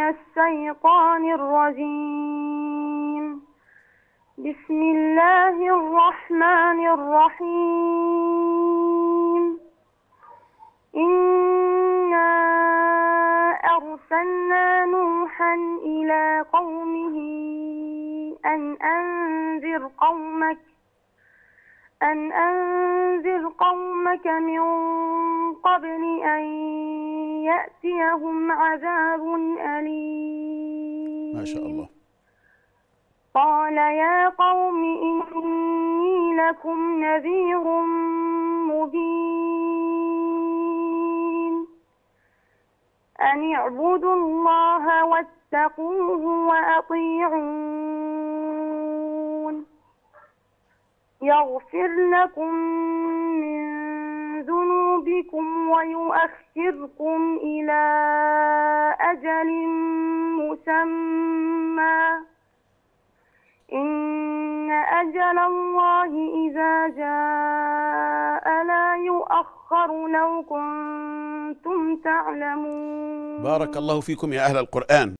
الشيطان الرجيم. بسم الله الرحمن الرحيم. إنا أرسلنا نوحا إلى قومه أن أنذر قومك من قبل أن يأتيهم عذاب أليم. ما شاء الله. قال يا قوم إني لكم نذير مبين أن اعبدوا الله واتقوه وأطيعون يغفر لكم من ذنوبكم ويؤخركم إلى أجل مسمى إن أجل الله إذا جاء لا يؤخر لو كنتم تعلمون. بارك الله فيكم يا أهل القرآن.